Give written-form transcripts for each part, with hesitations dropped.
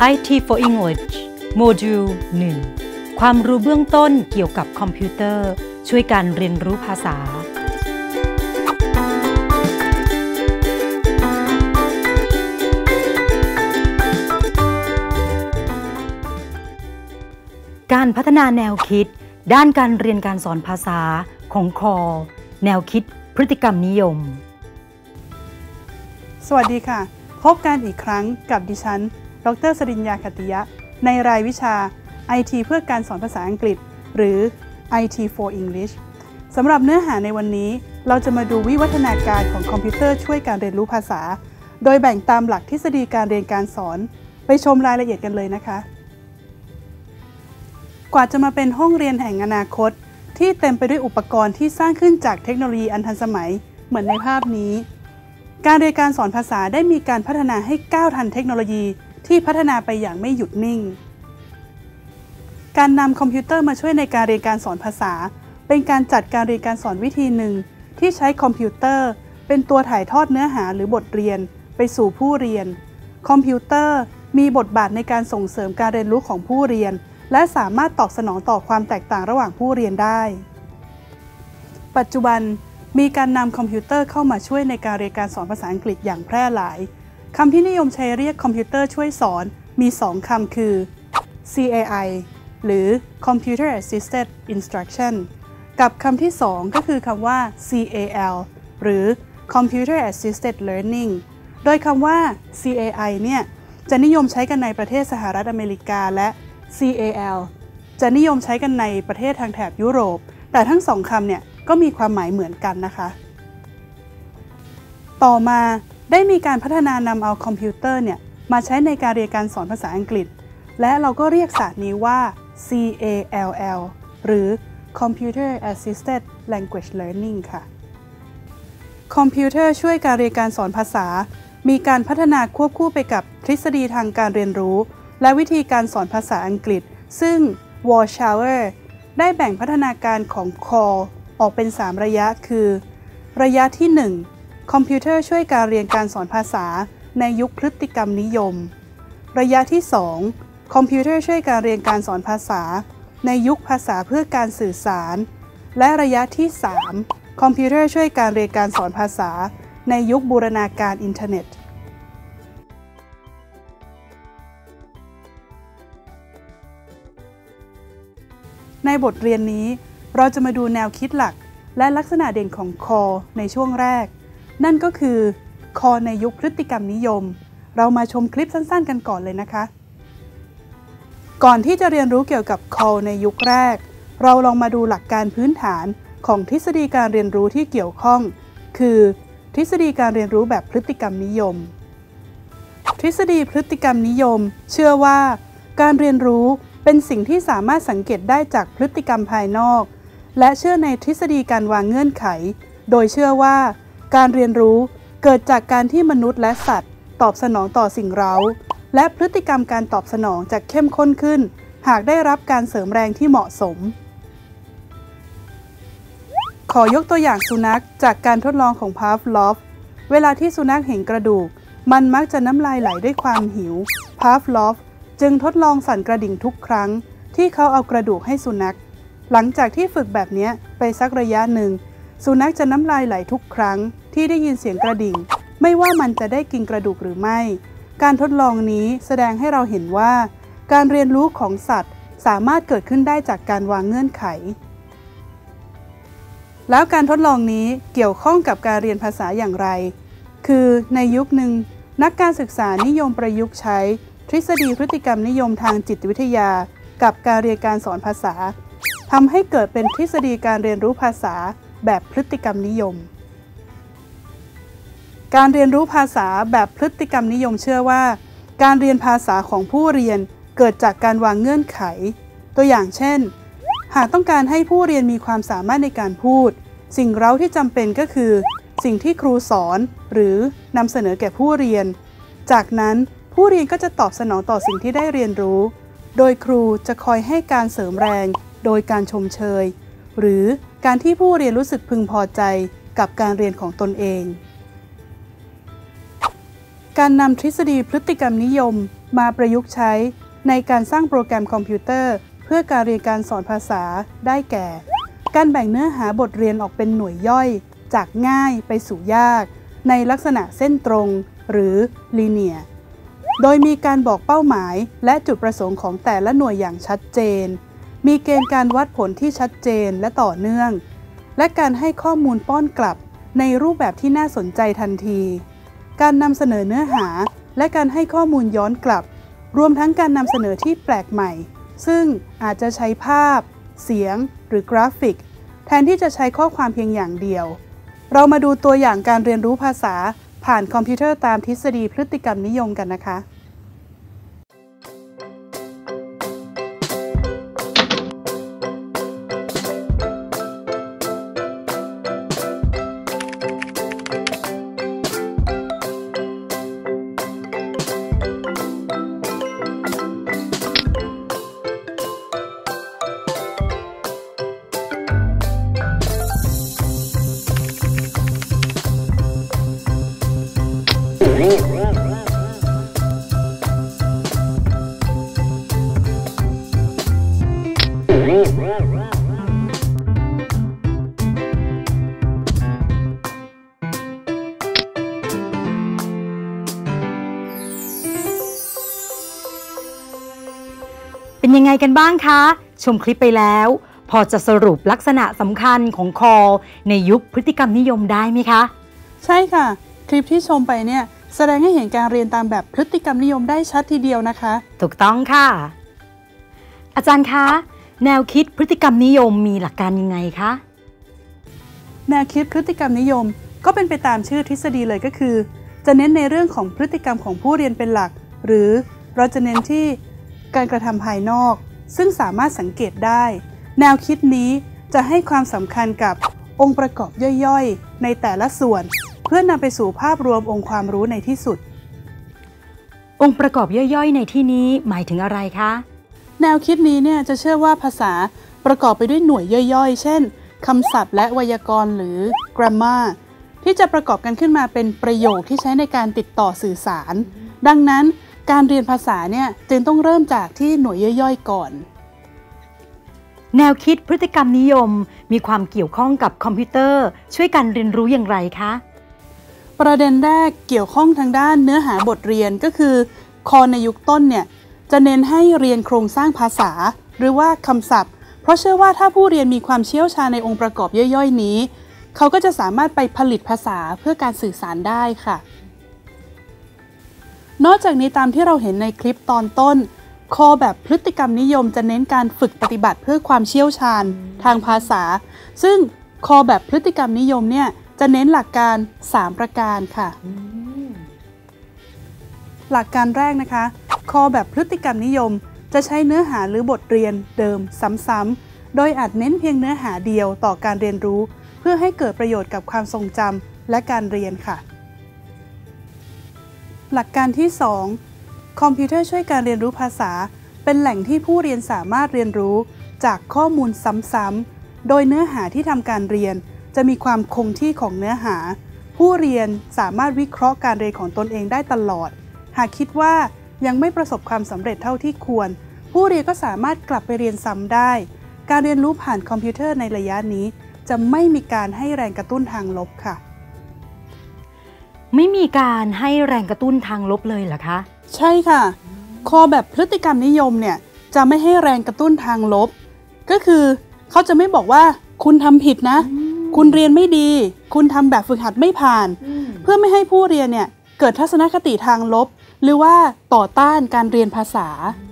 IT for English โมดูล 1 ความรู้เบื้องต้นเกี่ยวกับคอมพิวเตอร์ช่วยการเรียนรู้ภาษาการพัฒนาแนวคิดด้านการเรียนการสอนภาษาของคอแนวคิดพฤติกรรมนิยมสวัสดีค่ะพบกันอีกครั้งกับดิฉันดร.สริญญา ขติยะในรายวิชา IT เพื่อการสอนภาษาอังกฤษหรือ IT for English สำหรับเนื้อหาในวันนี้เราจะมาดูวิวัฒนาการของคอมพิวเตอร์ช่วยการเรียนรู้ภาษาโดยแบ่งตามหลักทฤษฎีการเรียนการสอนไปชมรายละเอียดกันเลยนะคะกว่าจะมาเป็นห้องเรียนแห่งอนาคตที่เต็มไปด้วยอุปกรณ์ที่สร้างขึ้นจากเทคโนโลยีอันทันสมัยเหมือนในภาพนี้การเรียนการสอนภาษาได้มีการพัฒนาให้ก้าวทันเทคโนโลยีที่พัฒนาไปอย่างไม่หยุดนิ่งการนำคอมพิวเตอร์มาช่วยในการเรียนการสอนภาษาเป็นการจัดการเรียนการสอนวิธีหนึ่งที่ใช้คอมพิวเตอร์เป็นตัวถ่ายทอดเนื้อหาหรือบทเรียนไปสู่ผู้เรียนคอมพิวเตอร์มีบทบาทในการส่งเสริมการเรียนรู้ของผู้เรียนและสามารถตอบสนองต่อความแตกต่างระหว่างผู้เรียนได้ปัจจุบันมีการนำคอมพิวเตอร์เข้ามาช่วยในการเรียนการสอนภาษาอังกฤษอย่างแพร่หลายคำที่นิยมใช้เรียกคอมพิวเตอร์ช่วยสอนมี2คำคือ CAI หรือ Computer Assisted Instruction กับคำที่2ก็คือคำว่า CAL หรือ Computer Assisted Learning โดยคำว่า CAI เนี่ยจะนิยมใช้กันในประเทศสหรัฐอเมริกาและ CAL จะนิยมใช้กันในประเทศทางแถบยุโรปแต่ทั้งสองคำเนี่ยก็มีความหมายเหมือนกันนะคะต่อมาได้มีการพัฒนานำเอาคอมพิวเตอร์เนี่ยมาใช้ในการเรียนการสอนภาษาอังกฤษและเราก็เรียกศาสตร์นี้ว่า CALL หรือ Computer Assisted Language Learning ค่ะคอมพิวเตอร์ช่วยการเรียนการสอนภาษามีการพัฒนาควบคู่ไปกับทฤษฎีทางการเรียนรู้และวิธีการสอนภาษาอังกฤษซึ่ง Warshauer ได้แบ่งพัฒนาการของ CALL ออกเป็น3ระยะคือระยะที่1คอมพิวเตอร์ช่วยการเรียนการสอนภาษาในยุคพฤติกรรมนิยมระยะที่2คอมพิวเตอร์ช่วยการเรียนการสอนภาษาในยุคภาษาเพื่อการสื่อสารและระยะที่3คอมพิวเตอร์ช่วยการเรียนการสอนภาษาในยุคบูรณาการอินเทอร์เน็ตในบทเรียนนี้เราจะมาดูแนวคิดหลักและลักษณะเด่นของ CALL ในช่วงแรกนั่นก็คือ CALL ในยุคพฤติกรรมนิยมเรามาชมคลิปสั้นๆกันก่อนเลยนะคะก่อนที่จะเรียนรู้เกี่ยวกับ CALL ในยุคแรกเราลองมาดูหลักการพื้นฐานของทฤษฎีการเรียนรู้ที่เกี่ยวข้องคือทฤษฎีการเรียนรู้แบบพฤติกรรมนิยมทฤษฎีพฤติกรรมนิยมเชื่อว่าการเรียนรู้เป็นสิ่งที่สามารถสังเกตได้จากพฤติกรรมภายนอกและเชื่อในทฤษฎีการวางเงื่อนไขโดยเชื่อว่าการเรียนรู้เกิดจากการที่มนุษย์และสัตว์ตอบสนองต่อสิ่งเร้าและพฤติกรรมการตอบสนองจะเข้มข้นขึ้นหากได้รับการเสริมแรงที่เหมาะสมขอยกตัวอย่างสุนัขจากการทดลองของพาฟลอฟเวลาที่สุนัขเห็นกระดูกมันมักจะน้ำลายไหลด้วยความหิวพาฟลอฟจึงทดลองสั่นกระดิ่งทุกครั้งที่เขาเอากระดูกให้สุนัขหลังจากที่ฝึกแบบนี้ไปสักระยะหนึ่งสุนัขจะน้ำลายไหลทุกครั้งที่ได้ยินเสียงกระดิ่งไม่ว่ามันจะได้กินกระดูกหรือไม่การทดลองนี้แสดงให้เราเห็นว่าการเรียนรู้ของสัตว์สามารถเกิดขึ้นได้จากการวางเงื่อนไขแล้วการทดลองนี้เกี่ยวข้องกับการเรียนภาษาอย่างไรคือในยุคหนึ่งนักการศึกษานิยมประยุกต์ใช้ทฤษฎีพฤติกรรมนิยมทางจิตวิทยากับการเรียนการสอนภาษาทำให้เกิดเป็นทฤษฎีการเรียนรู้ภาษาแบบพฤติกรรมนิยมการเรียนรู้ภาษาแบบพฤติกรรมนิยมเชื่อว่าการเรียนภาษาของผู้เรียนเกิดจากการวางเงื่อนไขตัวอย่างเช่นหากต้องการให้ผู้เรียนมีความสามารถในการพูดสิ่งเร้าที่จำเป็นก็คือสิ่งที่ครูสอนหรือนำเสนอแก่ผู้เรียนจากนั้นผู้เรียนก็จะตอบสนองต่อสิ่งที่ได้เรียนรู้โดยครูจะคอยให้การเสริมแรงโดยการชมเชยหรือการที่ผู้เรียนรู้สึกพึงพอใจกับการเรียนของตนเองการนำทฤษฎีพฤติกรรมนิยมมาประยุกต์ใช้ในการสร้างโปรแกรมคอมพิวเตอร์เพื่อการเรียนการสอนภาษาได้แก่ การแบ่งเนื้อหาบทเรียนออกเป็นหน่วยย่อยจากง่ายไปสู่ยากในลักษณะเส้นตรงหรือ linear โดยมีการบอกเป้าหมายและจุดประสงค์ของแต่ละหน่วยอย่างชัดเจนมีเกณฑ์การวัดผลที่ชัดเจนและต่อเนื่องและการให้ข้อมูลป้อนกลับในรูปแบบที่น่าสนใจทันทีการนำเสนอเนื้อหาและการให้ข้อมูลย้อนกลับรวมทั้งการนำเสนอที่แปลกใหม่ซึ่งอาจจะใช้ภาพเสียงหรือกราฟิกแทนที่จะใช้ข้อความเพียงอย่างเดียวเรามาดูตัวอย่างการเรียนรู้ภาษาผ่านคอมพิวเตอร์ตามทฤษฎีพฤติกรรมนิยมกันนะคะเป็นยังไงกันบ้างคะชมคลิปไปแล้วพอจะสรุปลักษณะสำคัญของคอในยุคพฤติกรรมนิยมได้ไหมคะใช่ค่ะคลิปที่ชมไปเนี่ยแสดงให้เห็นการเรียนตามแบบพฤติกรรมนิยมได้ชัดทีเดียวนะคะถูกต้องค่ะอาจารย์คะแนวคิดพฤติกรรมนิยมมีหลักการยังไงคะแนวคิดพฤติกรรมนิยมก็เป็นไปตามชื่อทฤษฎีเลยก็คือจะเน้นในเรื่องของพฤติกรรมของผู้เรียนเป็นหลักหรือเราจะเน้นที่การกระทำภายนอกซึ่งสามารถสังเกตได้แนวคิดนี้จะให้ความสำคัญกับองค์ประกอบย่อยๆในแต่ละส่วนเพื่อนำไปสู่ภาพรวมองค์ความรู้ในที่สุดองค์ประกอบย่อยๆในที่นี้หมายถึงอะไรคะแนวคิดนี้เนี่ยจะเชื่อว่าภาษาประกอบไปด้วยหน่วยย่อยๆเช่นคำศัพท์และไวยากรณ์หรือ grammar ที่จะประกอบกันขึ้นมาเป็นประโยคที่ใช้ในการติดต่อสื่อสารดังนั้นการเรียนภาษาเนี่ยจึงต้องเริ่มจากที่หน่วยย่อยๆก่อนแนวคิดพฤติกรรมนิยมมีความเกี่ยวข้องกับคอมพิวเตอร์ช่วยการเรียนรู้อย่างไรคะประเด็นแรกเกี่ยวข้องทางด้านเนื้อหาบทเรียนก็คือคอในยุคต้นเนี่ยจะเน้นให้เรียนโครงสร้างภาษาหรือว่าคำศัพท์เพราะเชื่อว่าถ้าผู้เรียนมีความเชี่ยวชาญในองค์ประกอบย่อยๆนี้เขาก็จะสามารถไปผลิตภาษาเพื่อการสื่อสารได้ค่ะนอกจากนี้ตามที่เราเห็นในคลิปตอนต้นคอแบบพฤติกรรมนิยมจะเน้นการฝึกปฏิบัติเพื่อความเชี่ยวชาญทางภาษาซึ่งคอแบบพฤติกรรมนิยมเนี่ยจะเน้นหลักการ3ประการค่ะหลักการแรกนะคะคอแบบพฤติกรรมนิยมจะใช้เนื้อหาหรือบทเรียนเดิมซ้ำๆโดยอาจเน้นเพียงเนื้อหาเดียวต่อการเรียนรู้เพื่อให้เกิดประโยชน์กับความทรงจำและการเรียนค่ะหลักการที่2คอมพิวเตอร์ช่วยการเรียนรู้ภาษาเป็นแหล่งที่ผู้เรียนสามารถเรียนรู้จากข้อมูลซ้ำๆโดยเนื้อหาที่ทำการเรียนจะมีความคงที่ของเนื้อหาผู้เรียนสามารถวิเคราะห์การเรียนของตนเองได้ตลอดหากคิดว่ายังไม่ประสบความสำเร็จเท่าที่ควรผู้เรียนก็สามารถกลับไปเรียนซ้ำได้การเรียนรู้ผ่านคอมพิวเตอร์ในระยะนี้จะไม่มีการให้แรงกระตุ้นทางลบค่ะไม่มีการให้แรงกระตุ้นทางลบเลยเหรอคะใช่ค่ะคอแบบพฤติกรรมนิยมเนี่ยจะไม่ให้แรงกระตุ้นทางลบก็คือเขาจะไม่บอกว่าคุณทำผิดนะคุณเรียนไม่ดีคุณทำแบบฝึกหัดไม่ผ่านเพื่อไม่ให้ผู้เรียนเนี่ยเกิดทัศนคติทางลบหรือว่าต่อต้านการเรียนภาษา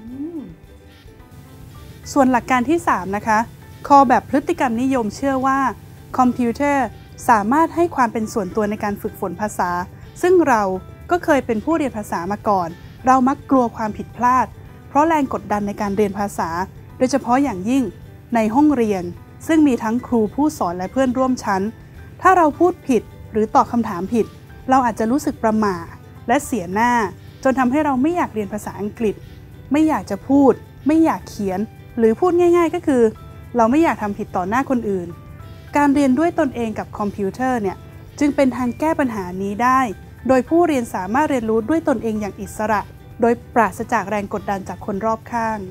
ส่วนหลักการที่3นะคะคอแบบพฤติกรรมนิยมเชื่อว่าคอมพิวเตอร์สามารถให้ความเป็นส่วนตัวในการฝึกฝนภาษาซึ่งเราก็เคยเป็นผู้เรียนภาษามาก่อนเรามักกลัวความผิดพลาดเพราะแรงกดดันในการเรียนภาษาโดยเฉพาะอย่างยิ่งในห้องเรียนซึ่งมีทั้งครูผู้สอนและเพื่อนร่วมชั้นถ้าเราพูดผิดหรือตอบคำถามผิดเราอาจจะรู้สึกประหม่าและเสียหน้าจนทำให้เราไม่อยากเรียนภาษาอังกฤษไม่อยากจะพูดไม่อยากเขียนหรือพูดง่ายๆก็คือเราไม่อยากทำผิดต่อหน้าคนอื่นการเรียนด้วยตนเองกับคอมพิวเตอร์เนี่ยจึงเป็นทางแก้ปัญหานี้ได้โดยผู้เรียนสามารถเรียนรู้ด้วยตนเองอย่างอิสระโดยปราศจากแรงกดดันจากคนรอบข้าง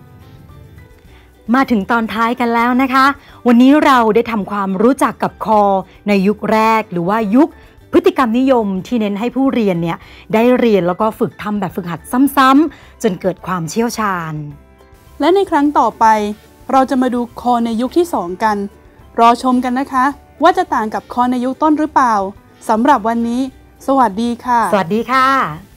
มาถึงตอนท้ายกันแล้วนะคะ วันนี้เราได้ทำความรู้จักกับคอในยุคแรกหรือว่ายุคพฤติกรรมนิยมที่เน้นให้ผู้เรียนเนี่ยได้เรียนแล้วก็ฝึกทำแบบฝึกหัดซ้ำๆจนเกิดความเชี่ยวชาญและในครั้งต่อไปเราจะมาดูคอในยุคที่2กันรอชมกันนะคะว่าจะต่างกับคอในยุคต้นหรือเปล่าสำหรับวันนี้สวัสดีค่ะสวัสดีค่ะ